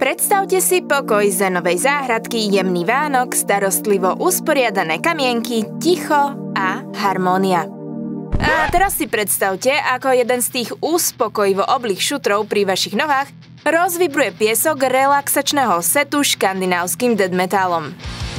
Predstavte si pokoj zenovej záhradky, jemný Vánok, starostlivo usporiadané kamienky, ticho a harmónia. A teraz si predstavte, ako jeden z tých uspokojivo oblých šutrov pri vašich nohách rozvibruje piesok relaxačného setu škandinávskym death metalom.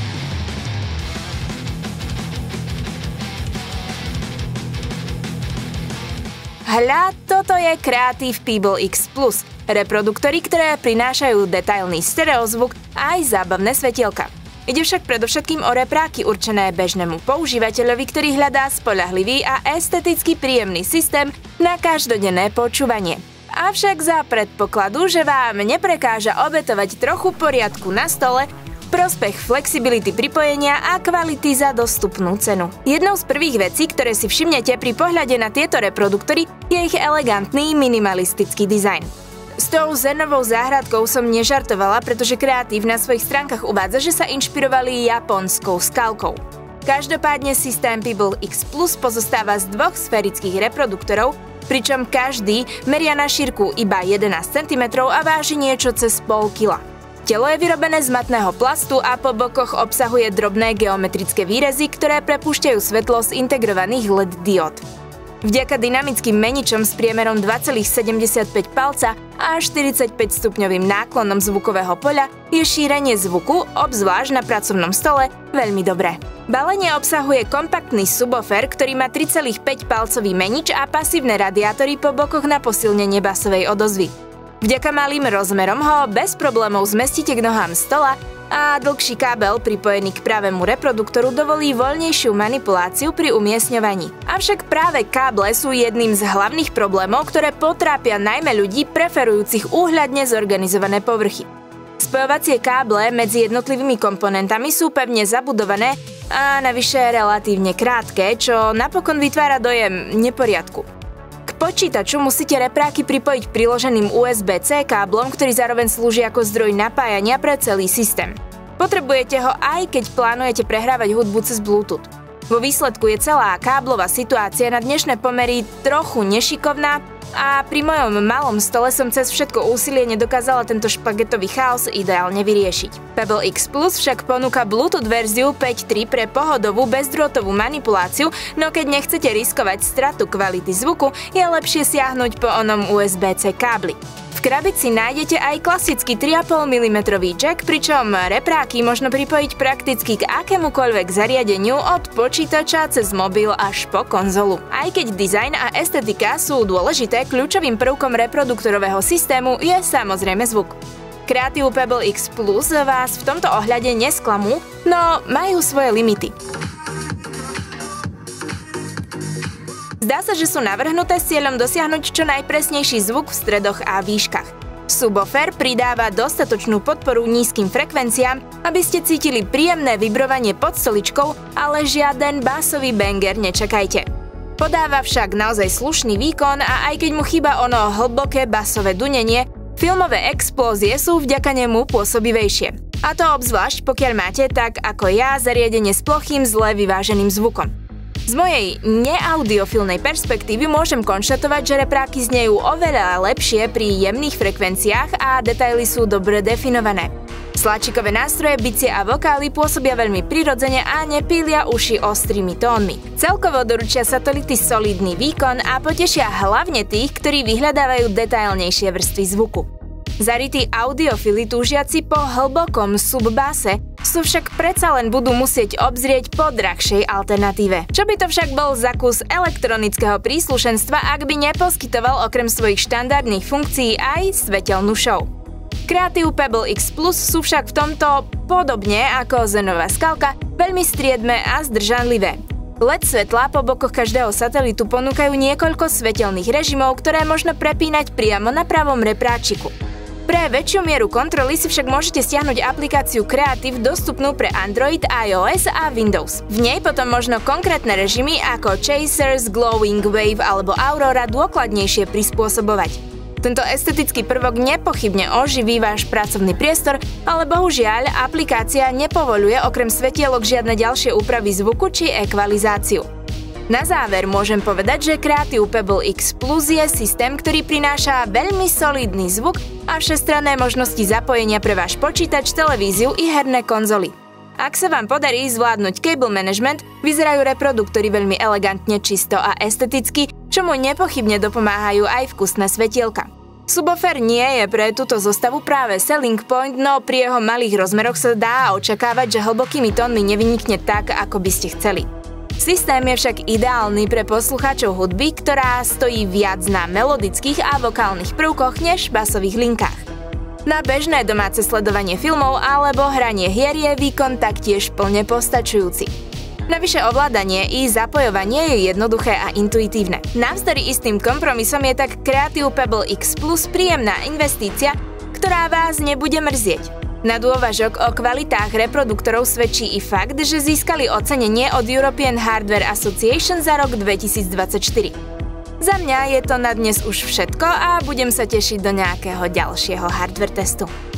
Hľa, toto je Creative Pebble X Plus, reproduktory, ktoré prinášajú detailný stereozvuk a aj zábavné svetielka. Ide však predovšetkým o repráky určené bežnému používateľovi, ktorý hľadá spoľahlivý a esteticky príjemný systém na každodenné počúvanie. Avšak za predpokladu, že vám neprekáža obetovať trochu poriadku na stole, prospech flexibility pripojenia a kvality za dostupnú cenu. Jednou z prvých vecí, ktoré si všimnete pri pohľade na tieto reproduktory, je ich elegantný minimalistický dizajn. S tou zenovou záhradkou som nežartovala, pretože Creative na svojich stránkach uvádza, že sa inšpirovali japonskou skalkou. Každopádne systém Pebble X Plus pozostáva z dvoch sférických reproduktorov, pričom každý meria na šírku iba 11 cm a váži niečo cez pol kila. Telo je vyrobené z matného plastu a po bokoch obsahuje drobné geometrické výrezy, ktoré prepúšťajú svetlo z integrovaných LED diód. Vďaka dynamickým meničom s priemerom 2,75 palca a 45-stupňovým náklonom zvukového poľa je šírenie zvuku, obzvlášť na pracovnom stole, veľmi dobré. Balenie obsahuje kompaktný subwoofer, ktorý má 3,5-palcový menič a pasívne radiátory po bokoch na posilnenie basovej odozvy. Vďaka malým rozmerom ho bez problémov zmestíte k nohám stola a dlhší kábel pripojený k pravému reproduktoru dovolí voľnejšiu manipuláciu pri umiestňovaní. Avšak práve káble sú jedným z hlavných problémov, ktoré potrápia najmä ľudí preferujúcich úhľadne zorganizované povrchy. Spojovacie káble medzi jednotlivými komponentami sú pevne zabudované a navyše relatívne krátke, čo napokon vytvára dojem neporiadku. Počítaču musíte repráky pripojiť priloženým USB-C káblom, ktorý zároveň slúži ako zdroj napájania pre celý systém. Potrebujete ho aj keď plánujete prehrávať hudbu cez Bluetooth. Vo výsledku je celá káblová situácia na dnešné pomery trochu nešikovná a pri mojom malom stole som cez všetko úsilie nedokázala tento špagetový chaos ideálne vyriešiť. Pebble X Plus však ponúka Bluetooth verziu 5.3 pre pohodovú bezdrôtovú manipuláciu, no keď nechcete riskovať stratu kvality zvuku, je lepšie siahnuť po onom USB-C kábli. V krabici nájdete aj klasický 3,5 mm jack, pričom repráky možno pripojiť prakticky k akémukoľvek zariadeniu od počítača cez mobil až po konzolu. Aj keď dizajn a estetika sú dôležité, kľúčovým prvkom reproduktorového systému je samozrejme zvuk. Creative Pebble X Plus vás v tomto ohľade nesklamú, no majú svoje limity. Zdá sa, že sú navrhnuté s cieľom dosiahnuť čo najpresnejší zvuk v stredoch a výškach. Subwoofer pridáva dostatočnú podporu nízkym frekvenciám, aby ste cítili príjemné vibrovanie pod stoličkou, ale žiaden basový banger nečakajte. Podáva však naozaj slušný výkon a aj keď mu chýba ono hlboké basové dunenie, filmové explózie sú vďaka nemu pôsobivejšie. A to obzvlášť pokiaľ máte, tak ako ja, zariadenie s plochým, zle vyváženým zvukom. Z mojej neaudiofilnej perspektívy môžem konštatovať, že repráky znejú oveľa lepšie pri jemných frekvenciách a detaily sú dobre definované. Sláčikové nástroje, bicie a vokály pôsobia veľmi prirodzene a nepília uši ostrými tónmi. Celkovo doručia satelity solidný výkon a potešia hlavne tých, ktorí vyhľadávajú detailnejšie vrstvy zvuku. Zarytí audiofili túžiaci po hlbokom subbase sú však predsa len budú musieť obzrieť po drahšej alternatíve. Čo by to však bol za kus elektronického príslušenstva, ak by neposkytoval okrem svojich štandardných funkcií aj svetelnú show. Creative Pebble X Plus sú však v tomto, podobne ako zenová skalka, veľmi striedme a zdržanlivé. LED svetlá po bokoch každého satelitu ponúkajú niekoľko svetelných režimov, ktoré možno prepínať priamo na pravom repráčiku. Pre väčšiu mieru kontroly si však môžete stiahnuť aplikáciu Creative dostupnú pre Android, iOS a Windows. V nej potom možno konkrétne režimy ako Chasers, Glowing Wave alebo Aurora dôkladnejšie prispôsobovať. Tento estetický prvok nepochybne oživí váš pracovný priestor, ale bohužiaľ aplikácia nepovoľuje okrem svetielok žiadne ďalšie úpravy zvuku či ekvalizáciu. Na záver môžem povedať, že Creative Pebble X Plus je systém, ktorý prináša veľmi solidný zvuk a všestranné možnosti zapojenia pre váš počítač, televíziu i herné konzoly. Ak sa vám podarí zvládnuť cable management, vyzerajú reproduktory veľmi elegantne, čisto a esteticky, čomu nepochybne dopomáhajú aj vkusné svetielka. Subwoofer nie je pre túto zostavu práve selling point, no pri jeho malých rozmeroch sa dá očakávať, že hlbokými tónmi nevynikne tak, ako by ste chceli. Systém je však ideálny pre poslucháčov hudby, ktorá stojí viac na melodických a vokálnych prvkoch než basových linkách. Na bežné domáce sledovanie filmov alebo hranie hier je výkon taktiež plne postačujúci. Navyše ovládanie i zapojovanie je jednoduché a intuitívne. Navzdory istým kompromisom je tak Creative Pebble X Plus príjemná investícia, ktorá vás nebude mrzieť. Na dôvažok o kvalitách reproduktorov svedčí i fakt, že získali ocenenie od European Hardware Association za rok 2024. Za mňa je to na dnes už všetko a budem sa tešiť do nejakého ďalšieho hardware testu.